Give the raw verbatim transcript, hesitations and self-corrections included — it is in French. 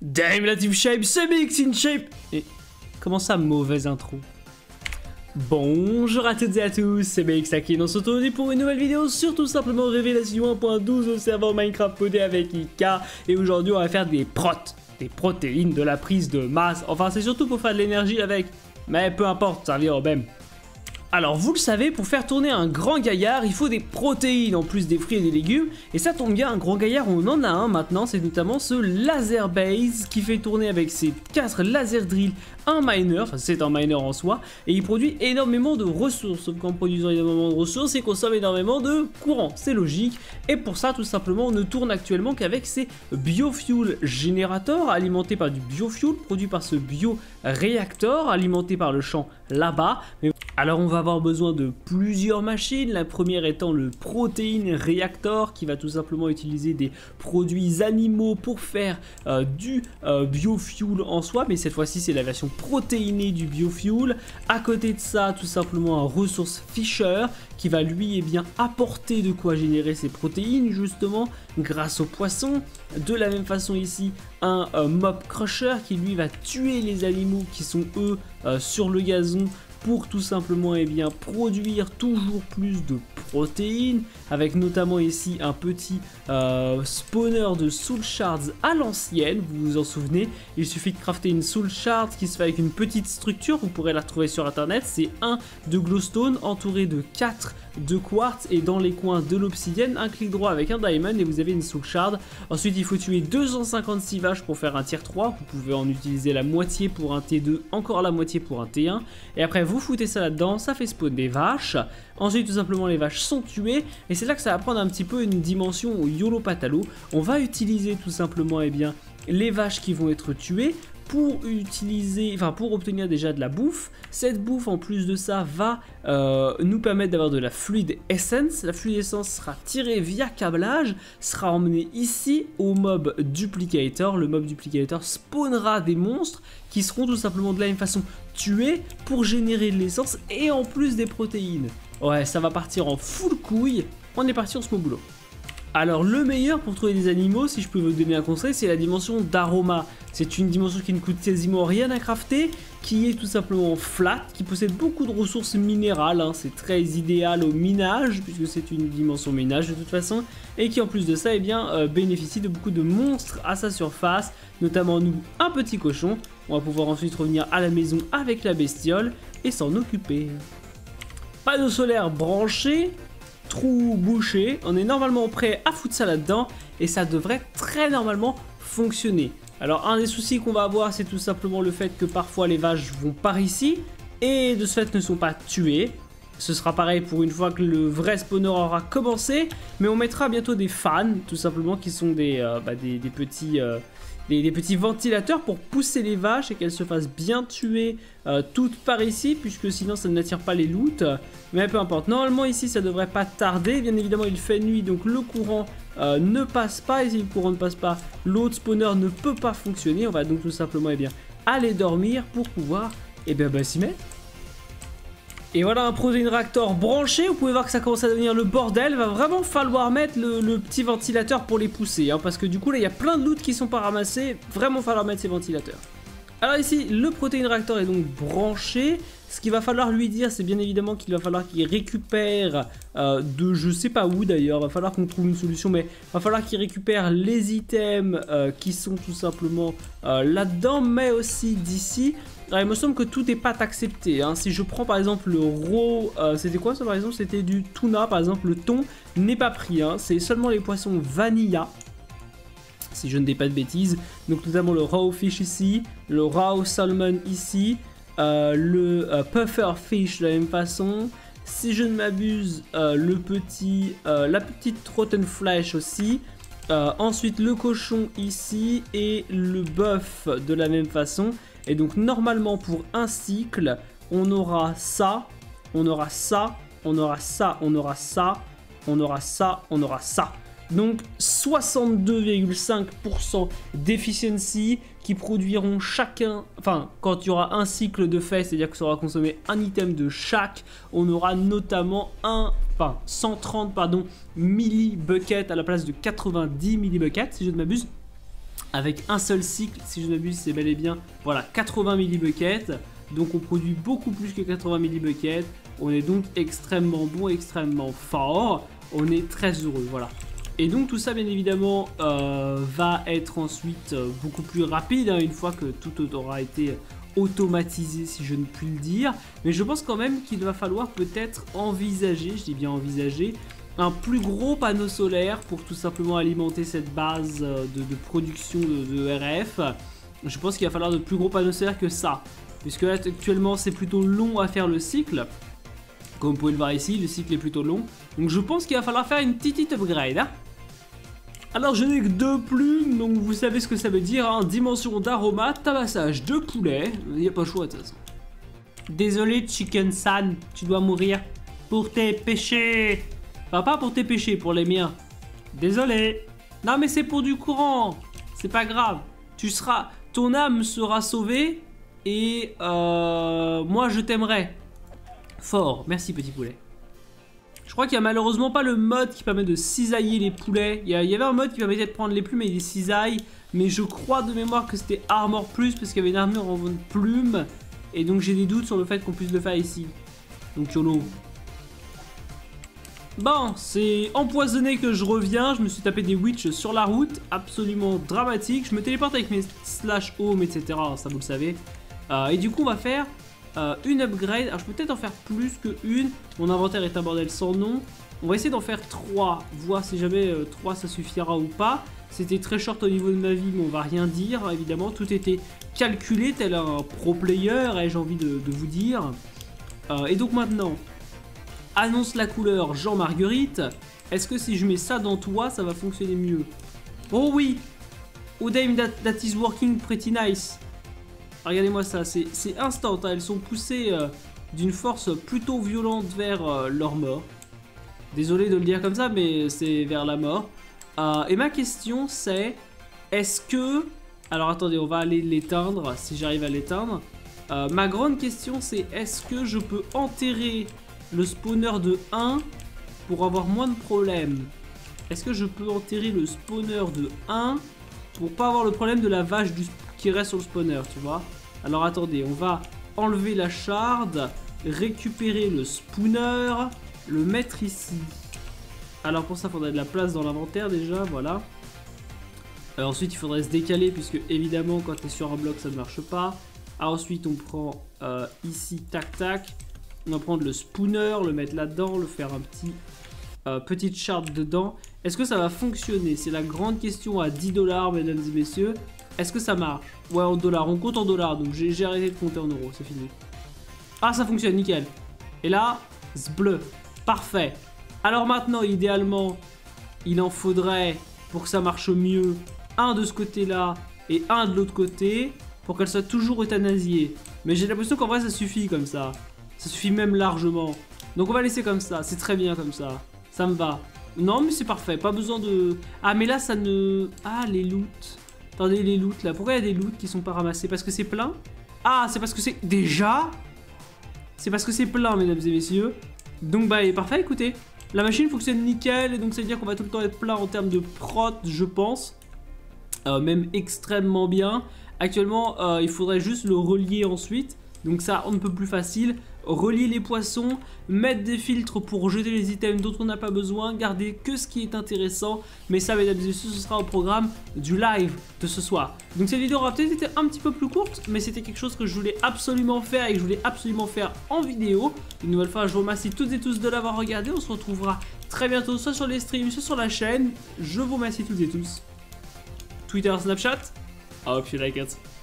Damn la team shape, c'est Mix in shape. Et comment ça, mauvaise intro? Bonjour à toutes et à tous, c'est B X Aki, on se retrouve aujourd'hui pour une nouvelle vidéo sur tout simplement Révélation un point douze au serveur Minecraft modé avec Ika. Et aujourd'hui on va faire des protes, des protéines, de la prise de masse, enfin c'est surtout pour faire de l'énergie avec, mais peu importe, ça revient au même. Alors vous le savez, pour faire tourner un grand gaillard, il faut des protéines en plus des fruits et des légumes. Et ça tombe bien, un grand gaillard, on en a un maintenant, c'est notamment ce laser base qui fait tourner avec ses quatre laser drills un miner, enfin c'est un miner en soi, et il produit énormément de ressources. Sauf qu'en produisant énormément de ressources, il consomme énormément de courant, c'est logique. Et pour ça, tout simplement, on ne tourne actuellement qu'avec ces biofuel générateurs alimentés par du biofuel produit par ce bioréacteur alimenté par le champ là-bas. Mais alors on va avoir besoin de plusieurs machines, la première étant le protein reactor qui va tout simplement utiliser des produits animaux pour faire euh, du euh, biofuel en soi, mais cette fois-ci c'est la version protéinée du biofuel. À côté de ça, tout simplement un ressource Fisher qui va lui eh bien apporter de quoi générer ces protéines justement grâce aux poissons. De la même façon ici un euh, mob crusher qui lui va tuer les animaux qui sont eux euh, sur le gazon pour tout simplement eh bien, produire toujours plus de protéines, avec notamment ici un petit euh, spawner de soul shards à l'ancienne, vous vous en souvenez, il suffit de crafter une soul shard qui se fait avec une petite structure, vous pourrez la retrouver sur internet, c'est un de glowstone entouré de quatre de quartz et dans les coins de l'obsidienne, un clic droit avec un diamond et vous avez une soul shard. Ensuite il faut tuer deux cent cinquante-six vaches pour faire un tier trois, vous pouvez en utiliser la moitié pour un T deux, encore la moitié pour un T un, et après vous foutez ça là-dedans, ça fait spawn des vaches. Ensuite tout simplement les vaches sont tuées et c'est là que ça va prendre un petit peu une dimension YOLO patalo. On va utiliser tout simplement eh bien, les vaches qui vont être tuées pour utiliser, enfin pour obtenir déjà de la bouffe. Cette bouffe en plus de ça va euh, nous permettre d'avoir de la fluid essence. La fluid essence sera tirée via câblage, sera emmenée ici au mob duplicator. Le mob duplicator spawnera des monstres qui seront tout simplement de la même façon tués pour générer de l'essence et en plus des protéines. Ouais, ça va partir en full couille. On est parti sur ce boulot. Alors le meilleur pour trouver des animaux, si je peux vous donner un conseil, c'est la dimension d'aroma. C'est une dimension qui ne coûte quasiment rien à crafter, qui est tout simplement flat, qui possède beaucoup de ressources minérales, hein. C'est très idéal au minage, puisque c'est une dimension minage de toute façon, et qui en plus de ça eh bien, euh, bénéficie de beaucoup de monstres à sa surface, notamment nous, un petit cochon. On va pouvoir ensuite revenir à la maison avec la bestiole et s'en occuper. Panneau solaire branché, trou bouché, on est normalement prêt à foutre ça là-dedans et ça devrait très normalement fonctionner. Alors un des soucis qu'on va avoir, c'est tout simplement le fait que parfois les vaches vont par ici et de ce fait ne sont pas tuées. Ce sera pareil pour une fois que le vrai spawner aura commencé, mais on mettra bientôt des fans tout simplement qui sont des, euh, bah, des, des petits... Euh, Des, des petits ventilateurs pour pousser les vaches et qu'elles se fassent bien tuer euh, toutes par ici, puisque sinon ça n'attire pas les loots, mais peu importe. Normalement ici ça devrait pas tarder, bien évidemment il fait nuit donc le courant euh, ne passe pas, et si le courant ne passe pas, l'autre spawner ne peut pas fonctionner. On va donc tout simplement eh bien, aller dormir pour pouvoir eh bien, bah, s'y mettre. Et voilà un protein reactor branché, vous pouvez voir que ça commence à devenir le bordel, va vraiment falloir mettre le, le petit ventilateur pour les pousser, hein, parce que du coup là il y a plein de loot qui sont pas ramassés, vraiment falloir mettre ces ventilateurs. Alors ici le protein reactor est donc branché, ce qu'il va falloir lui dire c'est bien évidemment qu'il va falloir qu'il récupère euh, de je sais pas où d'ailleurs, va falloir qu'on trouve une solution, mais va falloir qu'il récupère les items euh, qui sont tout simplement euh, là-dedans, mais aussi d'ici. Alors, il me semble que tout n'est pas accepté, hein. Si je prends par exemple le raw, euh, c'était quoi ça par exemple? C'était du tuna par exemple, le thon n'est pas pris, hein. C'est seulement les poissons vanilla, si je ne dis pas de bêtises. Donc notamment le raw fish ici, le raw salmon ici, euh, le euh, puffer fish de la même façon. Si je ne m'abuse, euh, le petit, euh, la petite rotten flesh aussi. Euh, ensuite le cochon ici et le bœuf de la même façon. Et donc normalement pour un cycle, on aura ça, on aura ça, on aura ça, on aura ça, on aura ça, on aura ça. Donc soixante-deux virgule cinq pour cent d'efficiency qui produiront chacun, enfin quand il y aura un cycle de fait, c'est-à-dire que ça aura consommé un item de chaque, on aura notamment un, enfin cent trente pardon, millibuckets à la place de quatre-vingt-dix millibuckets si je ne m'abuse. avec un seul cycle, si je ne m'abuse, c'est bel et bien, voilà, quatre-vingts millibuckets. Donc on produit beaucoup plus que quatre-vingts millibuckets. On est donc extrêmement bon, extrêmement fort. On est très heureux, voilà. Et donc tout ça, bien évidemment, euh, va être ensuite euh, beaucoup plus rapide, hein, une fois que tout aura été automatisé, si je ne puis le dire. Mais je pense quand même qu'il va falloir peut-être envisager, je dis bien envisager, un plus gros panneau solaire pour tout simplement alimenter cette base de, de production de, de R F. Je pense qu'il va falloir de plus gros panneaux solaires que ça. Puisque là, actuellement, c'est plutôt long à faire le cycle. Comme vous pouvez le voir ici, le cycle est plutôt long. Donc je pense qu'il va falloir faire une petite upgrade. Hein. Alors je n'ai que deux plumes, donc vous savez ce que ça veut dire. Hein. Dimension d'aroma, tabassage de poulet. Il n'y a pas le choix de toute façon. Désolé Chicken San, tu dois mourir pour tes péchés. Enfin pas pour tes péchés, pour les miens. Désolé. Non mais c'est pour du courant. C'est pas grave. Tu seras... Ton âme sera sauvée. Et euh, moi je t'aimerai. Fort. Merci petit poulet. Je crois qu'il n'y a malheureusement pas le mode qui permet de cisailler les poulets. Il y, a, il y avait un mode qui permettait de prendre les plumes et les cisailles. Mais je crois de mémoire que c'était Armor Plus parce qu'il y avait une armure en plume. Et donc j'ai des doutes sur le fait qu'on puisse le faire ici. Donc YOLO. Bon, c'est empoisonné que je reviens. Je me suis tapé des witches sur la route. Absolument dramatique. Je me téléporte avec mes slash home, et cetera. Ça vous le savez. Euh, et du coup, on va faire euh, une upgrade. Alors, je peux peut-être en faire plus que une. Mon inventaire est un bordel sans nom. On va essayer d'en faire trois. Voir si jamais euh, trois ça suffira ou pas. C'était très short au niveau de ma vie, mais on va rien dire. Évidemment, tout était calculé tel un pro player. Et j'ai envie de, de vous dire. Euh, et donc maintenant... Annonce la couleur Jean-Marguerite. Est-ce que si je mets ça dans toi, ça va fonctionner mieux? Oh oui. Oh damn, that, that is working pretty nice. Regardez-moi ça, c'est instant. Hein. Elles sont poussées euh, d'une force plutôt violente vers euh, leur mort. Désolé de le dire comme ça, mais c'est vers la mort. Euh, et ma question c'est, est-ce que... Alors attendez, on va aller l'éteindre, si j'arrive à l'éteindre. Euh, ma grande question c'est, est-ce que je peux enterrer... le spawner de un pour avoir moins de problèmes? Est-ce que je peux enterrer le spawner de un pour pas avoir le problème de la vache du, qui reste sur le spawner, tu vois? Alors attendez, on va enlever la shard, récupérer le spawner, le mettre ici. Alors pour ça, il faudrait de la place dans l'inventaire déjà, voilà. Alors ensuite, il faudrait se décaler puisque évidemment, quand tu es sur un bloc, ça ne marche pas. Alors, ensuite, on prend euh, ici, tac tac. On va prendre le spawner, le mettre là-dedans, le faire un petit euh, petite shard dedans. Est-ce que ça va fonctionner? C'est la grande question à dix dollars, mesdames et messieurs. Est-ce que ça marche? Ouais, en dollars. On compte en dollars, donc j'ai arrêté de compter en euros. C'est fini. Ah, ça fonctionne, nickel. Et là, bleu. Parfait. Alors maintenant, idéalement, il en faudrait, pour que ça marche mieux, un de ce côté-là et un de l'autre côté, pour qu'elle soit toujours euthanasiée. Mais j'ai l'impression qu'en vrai, ça suffit comme ça. Ça suffit même largement. Donc on va laisser comme ça. C'est très bien comme ça. Ça me va. Non mais c'est parfait. Pas besoin de... Ah mais là ça ne... Ah les loots. Attendez les loots là. Pourquoi il y a des loots qui sont pas ramassés? Parce que c'est plein? Ah c'est parce que c'est... Déjà? C'est parce que c'est plein mesdames et messieurs. Donc bah il est parfait écoutez. La machine fonctionne nickel. Et donc ça veut dire qu'on va tout le temps être plein en termes de prot je pense. Euh, même extrêmement bien. Actuellement euh, il faudrait juste le relier ensuite. Donc ça on ne peut plus facile. Relier les poissons, mettre des filtres pour jeter les items dont on n'a pas besoin, garder que ce qui est intéressant. Mais ça, mesdames et messieurs, ce sera au programme du live de ce soir. Donc cette vidéo aura peut-être été un petit peu plus courte, mais c'était quelque chose que je voulais absolument faire et que je voulais absolument faire en vidéo. Une nouvelle fois, je vous remercie toutes et tous de l'avoir regardé. On se retrouvera très bientôt, soit sur les streams, soit sur la chaîne. Je vous remercie toutes et tous. Twitter, Snapchat, I hope you like it.